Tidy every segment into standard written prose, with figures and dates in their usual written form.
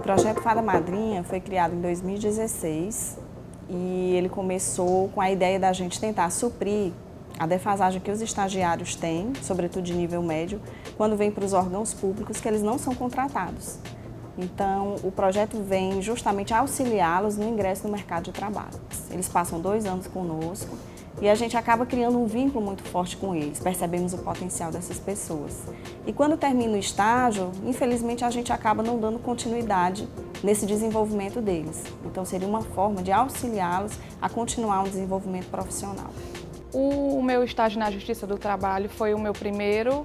projeto Fada Madrinha foi criado em 2016 e ele começou com a ideia da gente tentar suprir a defasagem que os estagiários têm, sobretudo de nível médio, quando vem para os órgãos públicos, que eles não são contratados. Então, o projeto vem justamente auxiliá-los no ingresso no mercado de trabalho. Eles passam 2 anos conosco e a gente acaba criando um vínculo muito forte com eles, percebemos o potencial dessas pessoas. E quando termina o estágio, infelizmente a gente acaba não dando continuidade nesse desenvolvimento deles. Então seria uma forma de auxiliá-los a continuar um desenvolvimento profissional. O meu estágio na Justiça do Trabalho foi o meu primeiro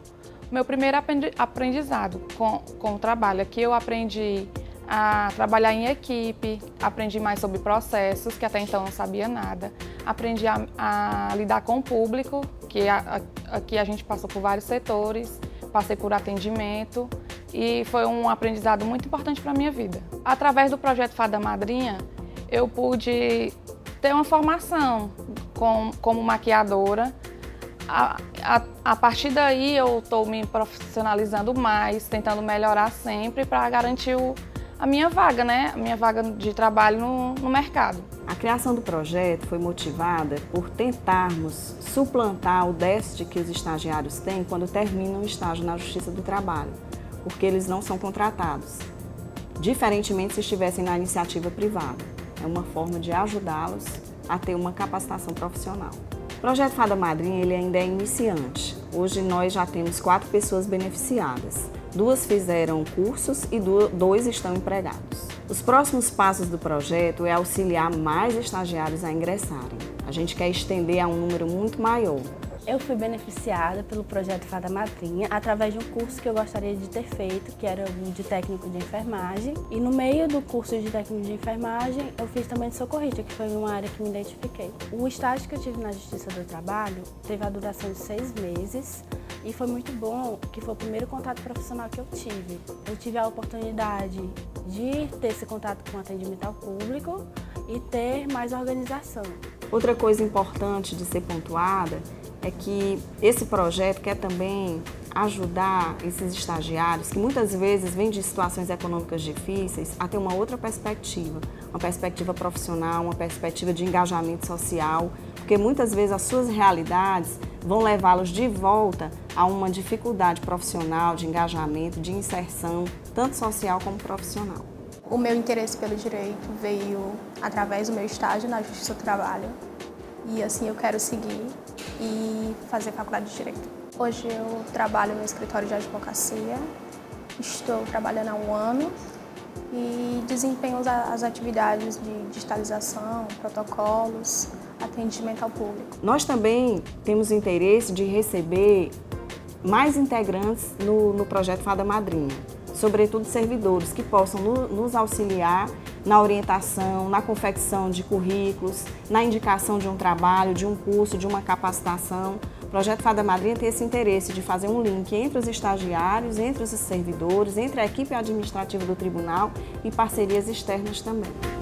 aprendizado com o trabalho. Aqui eu aprendi a trabalhar em equipe, aprendi mais sobre processos, que até então eu não sabia nada. Aprendi a lidar com o público, que aqui a gente passou por vários setores, passei por atendimento e foi um aprendizado muito importante para a minha vida. Através do projeto Fada Madrinha, eu pude ter uma formação como maquiadora. A partir daí eu estou me profissionalizando mais, tentando melhorar sempre para garantir a minha vaga, né? A minha vaga de trabalho no mercado. A criação do projeto foi motivada por tentarmos suplantar o déficit que os estagiários têm quando terminam o estágio na Justiça do Trabalho, porque eles não são contratados, diferentemente se estivessem na iniciativa privada. É uma forma de ajudá-los a ter uma capacitação profissional. O projeto Fada Madrinha ele ainda é iniciante. Hoje nós já temos 4 pessoas beneficiadas. 2 fizeram cursos e 2 estão empregados. Os próximos passos do projeto é auxiliar mais estagiários a ingressarem. A gente quer estender a um número muito maior. Eu fui beneficiada pelo projeto Fada Madrinha através de um curso que eu gostaria de ter feito, que era o de técnico de enfermagem. E no meio do curso de técnico de enfermagem, eu fiz também de socorrista, que foi uma área que me identifiquei. O estágio que eu tive na Justiça do Trabalho teve a duração de 6 meses e foi muito bom, que foi o primeiro contato profissional que eu tive. Eu tive a oportunidade de ter esse contato com o atendimento ao público e ter mais organização. Outra coisa importante de ser pontuada é que esse projeto quer também ajudar esses estagiários, que muitas vezes vêm de situações econômicas difíceis, a ter uma outra perspectiva, uma perspectiva profissional, uma perspectiva de engajamento social, porque muitas vezes as suas realidades vão levá-los de volta a uma dificuldade profissional, de engajamento, de inserção, tanto social como profissional. O meu interesse pelo direito veio através do meu estágio na Justiça do Trabalho e assim eu quero seguir e fazer faculdade de Direito. Hoje eu trabalho no escritório de advocacia, estou trabalhando há 1 ano e desempenho as atividades de digitalização, protocolos, atendimento ao público. Nós também temos interesse de receber mais integrantes no projeto Fada Madrinha, sobretudo servidores que possam nos auxiliar na orientação, na confecção de currículos, na indicação de um trabalho, de um curso, de uma capacitação. O projeto Fada Madrinha tem esse interesse de fazer um link entre os estagiários, entre os servidores, entre a equipe administrativa do tribunal e parcerias externas também.